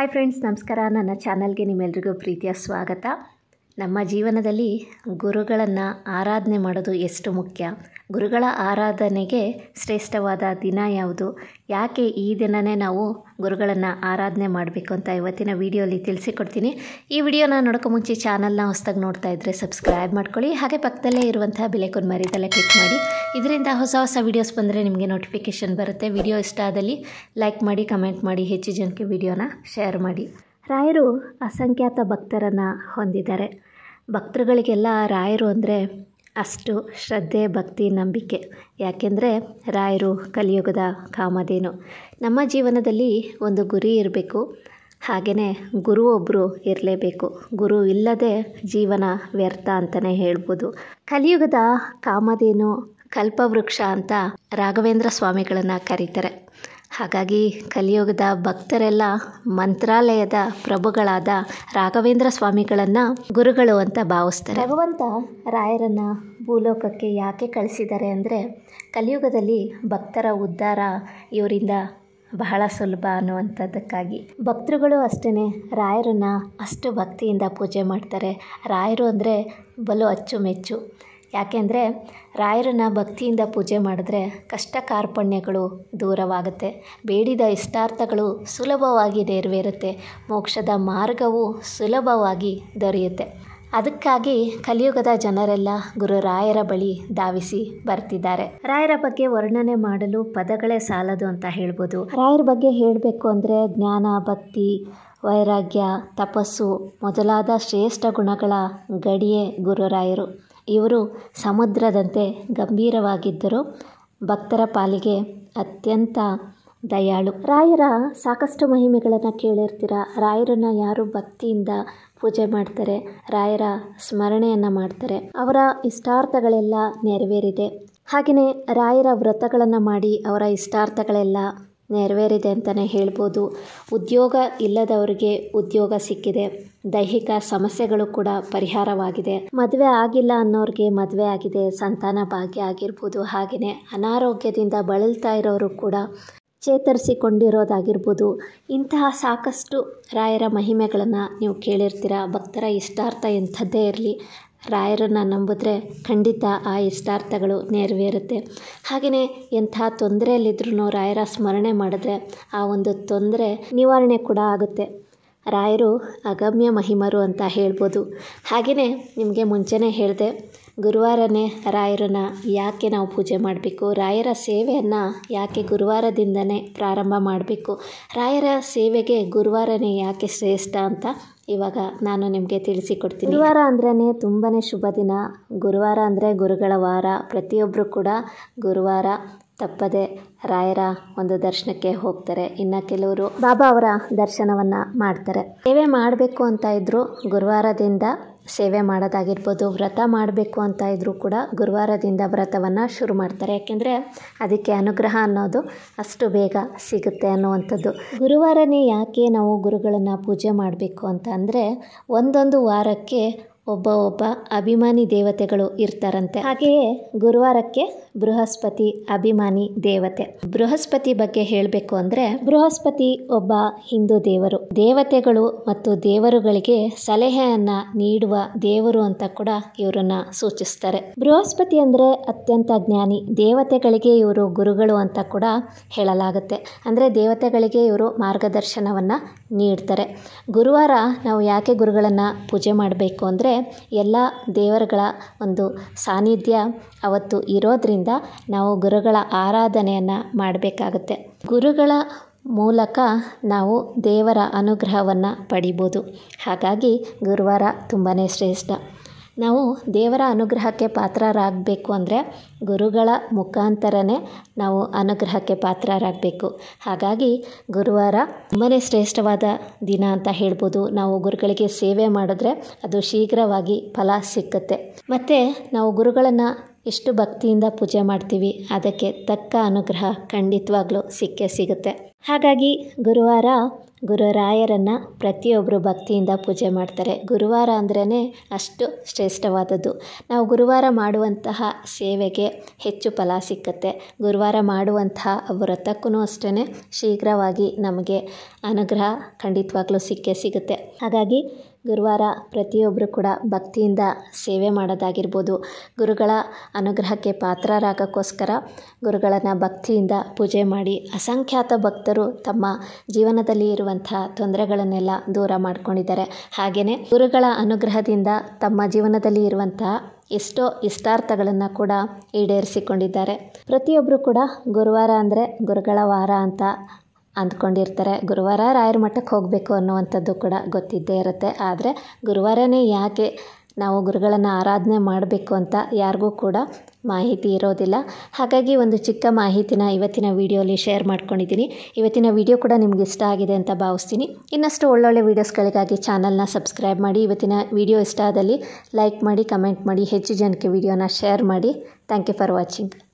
Hi friends, ನಮಸ್ಕಾರ. ನನ್ನ ಚಾನಲ್ಗೆ ನಿಮ್ಮೆಲ್ರಿಗೂ ಪ್ರೀತಿಯ ಸ್ವಾಗತ. ನಮ್ಮ ಜೀವನದಲ್ಲಿ ಗುರುಗಳನ್ನು ಆರಾಧನೆ ಮಾಡೋದು ಎಷ್ಟು ಮುಖ್ಯ, ಗುರುಗಳ ಆರಾಧನೆಗೆ ಶ್ರೇಷ್ಠವಾದ ದಿನ ಯಾವುದು, ಯಾಕೆ ಈ ದಿನವೇ ನಾವು ಗುರುಗಳನ್ನು ಆರಾಧನೆ ಮಾಡಬೇಕು ಅಂತ ಇವತ್ತಿನ ವಿಡಿಯೋಲಿ ತಿಳಿಸಿಕೊಡ್ತೀನಿ. ಈ ವಿಡಿಯೋನ ನೋಡೋಕ್ಕೂ ಮುಂಚೆ ಚಾನಲ್ನ ಹೊಸದಾಗಿ ನೋಡ್ತಾ ಇದ್ದರೆ ಸಬ್ಸ್ಕ್ರೈಬ್ ಮಾಡ್ಕೊಳ್ಳಿ. ಹಾಗೆ ಪಕ್ಕದಲ್ಲೇ ಇರುವಂತಹ ಬೆಲೆಕೊಂಡು ಮರಿದಲ್ಲೇ ಕ್ಲಿಕ್ ಮಾಡಿ. ಇದರಿಂದ ಹೊಸ ಹೊಸ ವೀಡಿಯೋಸ್ ಬಂದರೆ ನಿಮಗೆ ನೋಟಿಫಿಕೇಷನ್ ಬರುತ್ತೆ. ವಿಡಿಯೋ ಇಷ್ಟ ಆದಲ್ಲಿ ಲೈಕ್ ಮಾಡಿ, ಕಮೆಂಟ್ ಮಾಡಿ, ಹೆಚ್ಚು ಜನಕ್ಕೆ ವಿಡಿಯೋನ ಶೇರ್ ಮಾಡಿ. ರಾಯರು ಅಸಂಖ್ಯಾತ ಭಕ್ತರನ್ನು ಹೊಂದಿದ್ದಾರೆ. ಭಕ್ತರುಗಳಿಗೆಲ್ಲ ರಾಯರು ಅಂದರೆ ಅಷ್ಟು ಶ್ರದ್ಧೆ, ಭಕ್ತಿ, ನಂಬಿಕೆ. ಯಾಕೆಂದರೆ ರಾಯರು ಕಲಿಯುಗದ ಕಾಮಧೇನು. ನಮ್ಮ ಜೀವನದಲ್ಲಿ ಒಂದು ಗುರಿ ಇರಬೇಕು, ಹಾಗೆಯೇ ಗುರು ಒಬ್ಬರು ಇರಲೇಬೇಕು. ಗುರು ಇಲ್ಲದೆ ಜೀವನ ವ್ಯರ್ಥ ಅಂತಲೇ ಹೇಳ್ಬೋದು. ಕಲಿಯುಗದ ಕಾಮಧೇನು, ಕಲ್ಪವೃಕ್ಷ ಅಂತ ರಾಘವೇಂದ್ರ ಸ್ವಾಮಿಗಳನ್ನು ಕರೀತಾರೆ. ಹಾಗಾಗಿ ಕಲಿಯುಗದ ಭಕ್ತರೆಲ್ಲ ಮಂತ್ರಾಲಯದ ಪ್ರಭುಗಳಾದ ರಾಘವೇಂದ್ರ ಸ್ವಾಮಿಗಳನ್ನು ಗುರುಗಳು ಅಂತ ಭಾವಿಸ್ತಾರೆ. ಭಗವಂತ ರಾಯರನ್ನು ಭೂಲೋಕಕ್ಕೆ ಯಾಕೆ ಕಳಿಸಿದ್ದಾರೆ ಅಂದರೆ, ಕಲಿಯುಗದಲ್ಲಿ ಭಕ್ತರ ಉದ್ಧಾರ ಇವರಿಂದ ಬಹಳ ಸುಲಭ ಅನ್ನುವಂಥದ್ದಕ್ಕಾಗಿ. ಭಕ್ತರುಗಳು ಅಷ್ಟೇ ರಾಯರನ್ನು ಅಷ್ಟು ಭಕ್ತಿಯಿಂದ ಪೂಜೆ ಮಾಡ್ತಾರೆ. ರಾಯರು ಅಂದರೆ ಬಲು ಅಚ್ಚುಮೆಚ್ಚು. ಯಾಕೆಂದರೆ ರಾಯರನ್ನು ಭಕ್ತಿಯಿಂದ ಪೂಜೆ ಮಾಡಿದ್ರೆ ಕಷ್ಟ ಕಾರ್ಪಣ್ಯಗಳು ದೂರವಾಗುತ್ತೆ, ಬೇಡಿದ ಇಷ್ಟಾರ್ಥಗಳು ಸುಲಭವಾಗಿ ನೆರವೇರುತ್ತೆ, ಮೋಕ್ಷದ ಮಾರ್ಗವು ಸುಲಭವಾಗಿ ದೊರೆಯುತ್ತೆ. ಅದಕ್ಕಾಗಿ ಕಲಿಯುಗದ ಜನರೆಲ್ಲ ಗುರು ರಾಯರ ಬಳಿ ಧಾವಿಸಿ ಬರ್ತಿದ್ದಾರೆ. ರಾಯರ ಬಗ್ಗೆ ವರ್ಣನೆ ಮಾಡಲು ಪದಗಳೇ ಸಾಲದು ಅಂತ ಹೇಳ್ಬೋದು. ರಾಯರ ಬಗ್ಗೆ ಹೇಳಬೇಕು ಅಂದರೆ ಜ್ಞಾನ, ಭಕ್ತಿ, ವೈರಾಗ್ಯ, ತಪಸ್ಸು ಮೊದಲಾದ ಶ್ರೇಷ್ಠ ಗುಣಗಳ ಗಡಿಯೇ ಗುರುರಾಯರು. ಇವರು ಸಮುದ್ರದಂತೆ ಗಂಭೀರವಾಗಿದ್ದರು, ಭಕ್ತರ ಪಾಲಿಗೆ ಅತ್ಯಂತ ದಯಾಳು. ರಾಯರ ಸಾಕಷ್ಟು ಮಹಿಮೆಗಳನ್ನು ಕೇಳಿರ್ತೀರ. ರಾಯರನ್ನು ಯಾರು ಭಕ್ತಿಯಿಂದ ಪೂಜೆ ಮಾಡ್ತಾರೆ, ರಾಯರ ಸ್ಮರಣೆಯನ್ನು ಮಾಡ್ತಾರೆ, ಅವರ ಇಷ್ಟಾರ್ಥಗಳೆಲ್ಲ ನೆರವೇರಿದೆ. ಹಾಗೆಯೇ ರಾಯರ ವ್ರತಗಳನ್ನು ಮಾಡಿ ಅವರ ಇಷ್ಟಾರ್ಥಗಳೆಲ್ಲ ನೆರವೇರಿದೆ ಅಂತಲೇ ಹೇಳ್ಬೋದು. ಉದ್ಯೋಗ ಇಲ್ಲದವರಿಗೆ ಉದ್ಯೋಗ ಸಿಕ್ಕಿದೆ, ದೈಹಿಕ ಸಮಸ್ಯೆಗಳು ಕೂಡ ಪರಿಹಾರವಾಗಿದೆ, ಮದುವೆ ಆಗಿಲ್ಲ ಅನ್ನೋರಿಗೆ ಮದುವೆ ಆಗಿದೆ, ಸಂತಾನ ಭಾಗ್ಯ ಆಗಿರ್ಬೋದು. ಹಾಗೆಯೇ ಅನಾರೋಗ್ಯದಿಂದ ಬಳಲ್ತಾ ಇರೋರು ಕೂಡ ಚೇತರಿಸಿಕೊಂಡಿರೋದಾಗಿರ್ಬೋದು. ಇಂತಹ ಸಾಕಷ್ಟು ರಾಯರ ಮಹಿಮೆಗಳನ್ನು ನೀವು ಕೇಳಿರ್ತೀರ. ಭಕ್ತರ ಇಷ್ಟಾರ್ಥ ಎಂಥದ್ದೇ ಇರಲಿ, ರಾಯರನ್ನು ನಂಬಿದ್ರೆ ಖಂಡಿತ ಆ ಇಷ್ಟಾರ್ಥಗಳು ನೆರವೇರುತ್ತೆ. ಹಾಗೆಯೇ ಎಂಥ ತೊಂದರೆಯಲ್ಲಿದ್ರೂ ರಾಯರ ಸ್ಮರಣೆ ಮಾಡಿದ್ರೆ ಆ ಒಂದು ತೊಂದರೆ ನಿವಾರಣೆ ಕೂಡ ಆಗುತ್ತೆ. ರಾಯರು ಅಗಮ್ಯ ಮಹಿಮರು ಅಂತ ಹೇಳ್ಬೋದು. ಹಾಗೆಯೇ ನಿಮಗೆ ಮುಂಚೆನೇ ಹೇಳಿದೆ, ಗುರುವಾರನೇ ರಾಯರನ್ನು ಯಾಕೆ ನಾವು ಪೂಜೆ ಮಾಡಬೇಕು, ರಾಯರ ಸೇವೆಯನ್ನು ಯಾಕೆ ಗುರುವಾರದಿಂದನೇ ಪ್ರಾರಂಭ ಮಾಡಬೇಕು, ರಾಯರ ಸೇವೆಗೆ ಗುರುವಾರನೇ ಯಾಕೆ ಶ್ರೇಷ್ಠ ಅಂತ ಇವಾಗ ನಾನು ನಿಮಗೆ ತಿಳಿಸಿಕೊಡ್ತೀನಿ. ಗುರುವಾರ ಅಂದ್ರೇ ತುಂಬಾ ಶುಭ ದಿನ. ಗುರುವಾರ ಅಂದರೆ ಗುರುಗಳ ವಾರ. ಪ್ರತಿಯೊಬ್ಬರು ಕೂಡ ಗುರುವಾರ ತಪ್ಪದೆ ರಾಯರ ಒಂದು ದರ್ಶನಕ್ಕೆ ಹೋಗ್ತಾರೆ. ಇನ್ನು ಕೆಲವರು ಬಾಬಾ ಅವರ ದರ್ಶನವನ್ನು ಮಾಡ್ತಾರೆ. ಸೇವೆ ಮಾಡಬೇಕು ಅಂತ ಇದ್ದರೂ ಗುರುವಾರದಿಂದ ಸೇವೆ ಮಾಡೋದಾಗಿರ್ಬೋದು, ವ್ರತ ಮಾಡಬೇಕು ಅಂತ ಇದ್ದರೂ ಕೂಡ ಗುರುವಾರದಿಂದ ವ್ರತವನ್ನು ಶುರು ಮಾಡ್ತಾರೆ. ಯಾಕೆಂದರೆ ಅದಕ್ಕೆ ಅನುಗ್ರಹ ಅನ್ನೋದು ಅಷ್ಟು ಬೇಗ ಸಿಗುತ್ತೆ ಅನ್ನುವಂಥದ್ದು. ಗುರುವಾರನೇ ಯಾಕೆ ನಾವು ಗುರುಗಳನ್ನು ಪೂಜೆ ಮಾಡಬೇಕು ಅಂತ ಅಂದರೆ, ಒಂದೊಂದು ವಾರಕ್ಕೆ ಒಬ್ಬ ಅಭಿಮಾನಿ ದೇವತೆಗಳು ಇರ್ತಾರಂತೆ. ಹಾಗೆಯೇ ಗುರುವಾರಕ್ಕೆ ಬೃಹಸ್ಪತಿ ಅಭಿಮಾನಿ ದೇವತೆ. ಬೃಹಸ್ಪತಿ ಬಗ್ಗೆ ಹೇಳಬೇಕು ಅಂದರೆ, ಬೃಹಸ್ಪತಿ ಒಬ್ಬ ಹಿಂದೂ ದೇವರು. ದೇವತೆಗಳು ಮತ್ತು ದೇವರುಗಳಿಗೆ ಸಲಹೆಯನ್ನು ನೀಡುವ ದೇವರು ಅಂತ ಕೂಡ ಇವರನ್ನ ಸೂಚಿಸ್ತಾರೆ. ಬೃಹಸ್ಪತಿ ಅಂದರೆ ಅತ್ಯಂತ ಜ್ಞಾನಿ. ದೇವತೆಗಳಿಗೆ ಇವರು ಗುರುಗಳು ಅಂತ ಕೂಡ ಹೇಳಲಾಗುತ್ತೆ. ಅಂದರೆ ದೇವತೆಗಳಿಗೆ ಇವರು ಮಾರ್ಗದರ್ಶನವನ್ನು ನೀಡ್ತಾರೆ. ಗುರುವಾರ ನಾವು ಯಾಕೆ ಗುರುಗಳನ್ನು ಪೂಜೆ ಮಾಡಬೇಕು ಅಂದರೆ, ಎಲ್ಲ ದೇವರುಗಳ ಒಂದು ಸಾನ್ನಿಧ್ಯ ಅವತ್ತು ಇರೋದ್ರಿಂದ ನಾವು ಗುರುಗಳ ಆರಾಧನೆಯನ್ನು ಮಾಡಬೇಕಾಗುತ್ತೆ. ಗುರುಗಳ ಮೂಲಕ ನಾವು ದೇವರ ಅನುಗ್ರಹವನ್ನು ಪಡಿಬೋದು. ಹಾಗಾಗಿ ಗುರುವಾರ ತುಂಬಾ ಶ್ರೇಷ್ಠ. ನಾವು ದೇವರ ಅನುಗ್ರಹಕ್ಕೆ ಪಾತ್ರರಾಗಬೇಕು ಅಂದರೆ ಗುರುಗಳ ಮುಖಾಂತರನೇ ನಾವು ಅನುಗ್ರಹಕ್ಕೆ ಪಾತ್ರರಾಗಬೇಕು. ಹಾಗಾಗಿ ಗುರುವಾರ ತುಂಬಾ ಶ್ರೇಷ್ಠವಾದ ದಿನ ಅಂತ ಹೇಳ್ಬೋದು. ನಾವು ಗುರುಗಳಿಗೆ ಸೇವೆ ಮಾಡಿದ್ರೆ ಅದು ಶೀಘ್ರವಾಗಿ ಫಲ ಸಿಕ್ಕುತ್ತೆ. ಮತ್ತು ನಾವು ಗುರುಗಳನ್ನು ಎಷ್ಟು ಭಕ್ತಿಯಿಂದ ಪೂಜೆ ಮಾಡ್ತೀವಿ ಅದಕ್ಕೆ ತಕ್ಕ ಅನುಗ್ರಹ ಖಂಡಿತವಾಗ್ಲೂ ಸಿಕ್ಕೇ ಸಿಗುತ್ತೆ. ಹಾಗಾಗಿ ಗುರುವಾರ ಗುರುರಾಯರನ್ನು ಪ್ರತಿಯೊಬ್ಬರು ಭಕ್ತಿಯಿಂದ ಪೂಜೆ ಮಾಡ್ತಾರೆ. ಗುರುವಾರ ಅಂದ್ರೇ ಅಷ್ಟು ಶ್ರೇಷ್ಠವಾದದ್ದು. ನಾವು ಗುರುವಾರ ಮಾಡುವಂತಹ ಸೇವೆಗೆ ಹೆಚ್ಚು ಫಲ ಸಿಕ್ಕತ್ತೆ. ಗುರುವಾರ ಮಾಡುವಂತಹ ವ್ರತಕ್ಕೂ ಅಷ್ಟೇ ಶೀಘ್ರವಾಗಿ ನಮಗೆ ಅನುಗ್ರಹ ಖಂಡಿತವಾಗ್ಲೂ ಸಿಕ್ಕೇ ಸಿಗುತ್ತೆ. ಹಾಗಾಗಿ ಗುರುವಾರ ಪ್ರತಿಯೊಬ್ಬರು ಕೂಡ ಭಕ್ತಿಯಿಂದ ಸೇವೆ ಮಾಡೋದಾಗಿರ್ಬೋದು, ಗುರುಗಳ ಅನುಗ್ರಹಕ್ಕೆ ಪಾತ್ರರಾಗೋಕ್ಕೋಸ್ಕರ ಗುರುಗಳನ್ನು ಭಕ್ತಿಯಿಂದ ಪೂಜೆ ಮಾಡಿ ಅಸಂಖ್ಯಾತ ಭಕ್ತರು ತಮ್ಮ ಜೀವನದಲ್ಲಿ ಇರುವಂಥ ತೊಂದರೆಗಳನ್ನೆಲ್ಲ ದೂರ ಮಾಡ್ಕೊಂಡಿದ್ದಾರೆ. ಹಾಗೆಯೇ ಗುರುಗಳ ಅನುಗ್ರಹದಿಂದ ತಮ್ಮ ಜೀವನದಲ್ಲಿ ಇರುವಂತಹ ಎಷ್ಟೋ ಇಷ್ಟಾರ್ಥಗಳನ್ನು ಕೂಡ ಈಡೇರಿಸಿಕೊಂಡಿದ್ದಾರೆ. ಪ್ರತಿಯೊಬ್ಬರು ಕೂಡ ಗುರುವಾರ ಅಂದರೆ ಗುರುಗಳ ವಾರ ಅಂತ ಅಂದ್ಕೊಂಡಿರ್ತಾರೆ. ಗುರುವಾರ ರಾಯರ ಮಠಕ್ಕೆ ಹೋಗಬೇಕು ಅನ್ನುವಂಥದ್ದು ಕೂಡ ಗೊತ್ತಿದ್ದೇ ಇರುತ್ತೆ. ಆದರೆ ಗುರುವಾರನೇ ಯಾಕೆ ನಾವು ಗುರುಗಳನ್ನು ಆರಾಧನೆ ಮಾಡಬೇಕು ಅಂತ ಯಾರಿಗೂ ಕೂಡ ಮಾಹಿತಿ ಇರೋದಿಲ್ಲ. ಹಾಗಾಗಿ ಒಂದು ಚಿಕ್ಕ ಮಾಹಿತಿನ ಇವತ್ತಿನ ವಿಡಿಯೋಲಿ ಶೇರ್ ಮಾಡ್ಕೊಂಡಿದ್ದೀನಿ. ಇವತ್ತಿನ ವಿಡಿಯೋ ಕೂಡ ನಿಮ್ಗೆ ಇಷ್ಟ ಆಗಿದೆ ಅಂತ ಭಾವಿಸ್ತೀನಿ. ಇನ್ನಷ್ಟು ಒಳ್ಳೊಳ್ಳೆ ವೀಡಿಯೋಸ್ಗಳಿಗಾಗಿ ಚಾನಲ್ನ ಸಬ್ಸ್ಕ್ರೈಬ್ ಮಾಡಿ. ಇವತ್ತಿನ ವಿಡಿಯೋ ಇಷ್ಟ ಆದಲ್ಲಿ ಲೈಕ್ ಮಾಡಿ, ಕಮೆಂಟ್ ಮಾಡಿ, ಹೆಚ್ಚು ಜನಕ್ಕೆ ವಿಡಿಯೋನ ಶೇರ್ ಮಾಡಿ. Thank you for watching.